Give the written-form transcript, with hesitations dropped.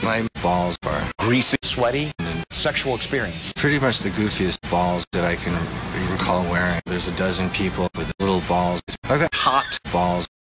My balls are greasy, sweaty, and sexual experience. pretty much the goofiest balls that I can recall wearing. There's a dozen people with little balls. I've got hot balls.